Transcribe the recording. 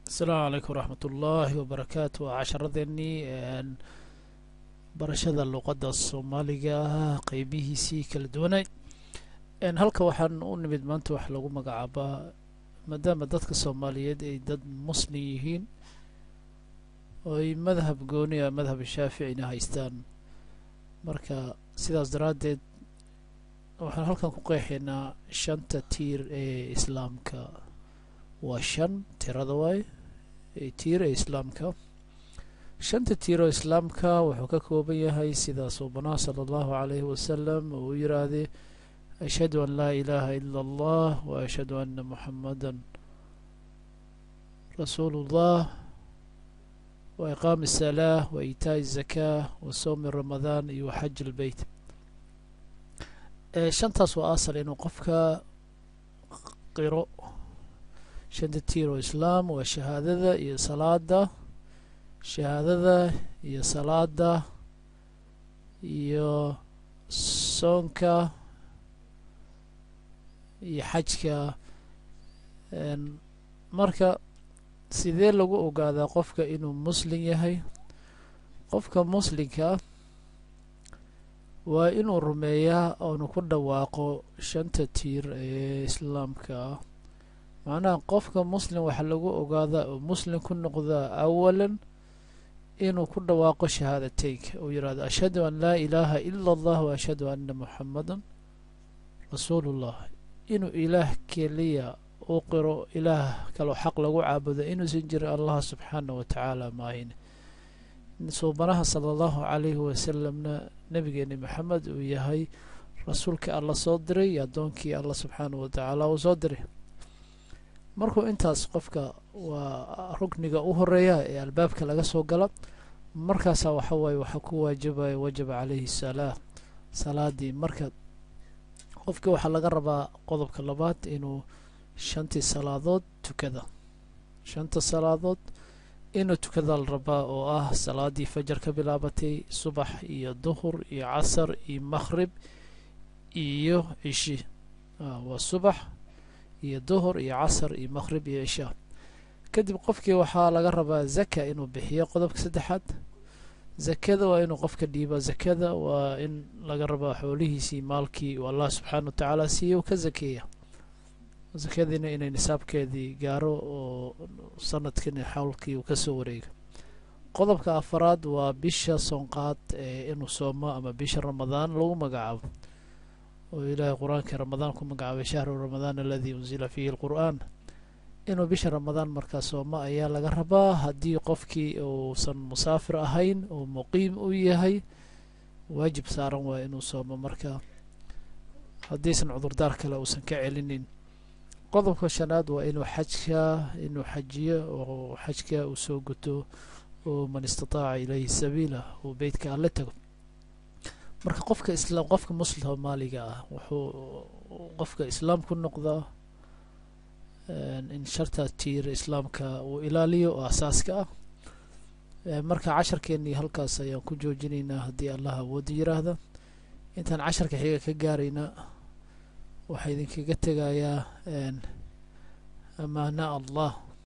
السلام عليكم ورحمة الله وبركاته. casharadeenii barashada luqadda soomaaliga qeybihiisii kala duwanay halka waxaan u nimid maanta wax lagu magacaabaa maadaama dadka soomaaliyeed ay dad muslim yihiin oo ay madhab gooni ah madhab shaaficina haystaan. marka sidaas daraaddeed waxaan halkan ku qeexaynaa shanta tiir ee islaamka. waa shan tirada waay tiir ee islaamka. shanta tiir oo islaamka wuxuu ka kooban yahay sidaas uu banaa sala allahu calayhi wasalam uu yiraahday ashhadu an laa ilaaha ila allah wa ashhadu anna muxamadan rasuulullah wa iqaami الsalaa wa iitaa'i الzakaa wa sawmi ramadaan iyo wa xaji اlbeyt. shantaas waa asal inuu qofka qiro. shanta tiir oo islaam waa shahaadada iyo salaada iyo soonka iyo xajka. marka sidee lagu ogaadaa qofka inuu muslim yahay? qofka muslimka waa inuu rumeeyaa oonu ku dhawaaqo shanta tiir ee islaamka. macnaha qofka muslim waxaa lagu ogaadaa oo muslim ku noqdaa awalan inuu ku dhawaaqo shahaadateynka uu yihahdo ashhadu an laa ilaaha ila allah wa ashhadu anna muxamadan rasuulullah. inuu ilaah keliya u qiro, ilaah kaloo xaq lagu caabudo inuusan jirin allah subxaanah wa tacaala maahin. suubanaha sala allahu calayhi wasalamna nabigeeni maxamed uu yahay rasuulka alla soo diray iyo addoonkii alla subxaanah wa tacaala uu soo diray. markuu intaas qofka waa rugniga u horeeya ee albaabka laga soo gala. markaasaa waxa waaye waxaa ku waajibaya wajaba calayhi salaadii. marka qofka waxaa laga rabaa qodobka labaad inuu shantii salaadood tukada. shanta salaadood inuu tukada la rabaa oo ah salaadii fajar ka bilaabatay subax iyo duhur iyo casar iyo maqhrib iyo cishi. waa subax iyo duhur iyo casar iyo maqhrib iyo cishaa. kadib qofkii waxaa laga rabaa zaka inuu bixiyo. qodobka saddexaad zakada waa inuu qofka dhiiba. zakada waa in laga rabaa xoolihiisii maalkii uu allah subxaana wa tacaala siiye u ka zakeeya. zakadiina inay nisaabkeedii gaaro oo sanadkiina xawlkii uu kasoo wareega. qodobka afaraad waa bisha soonqaad ee inuu soomo ama bisha ramadaan lagu magacaabo oo ilaahay qur-aanka ramadaan ku magacaabay shahru ramadaan aladii unzila fiihi alqur'aan. inuu bisha ramadaan markaa soomo ayaa laga rabaa. haddii qofkii uusan musaafir ahayn oo muqiim u yahay waajib saaran waa inuu soomo marka haddiisan cudurdaar kale uusan ka celinin. qodobka shanaad waa inuu xajiyo oo xajka uu soo guto oo man istataaca ilayhi sabiila uu beytka alle tago. marka qofka muslim soomaaliga ah wuxuu qofka islaam ku noqdaa in sharta tiir islaamka uu ilaaliyo oo asaaska ah. marka casharkeenii halkaas ayaan ku joojinaynaa haddii allah awoodi yiraahda. intaan casharka xiga ka gaarayna waxaa idinkaga tegayaa amaana allah.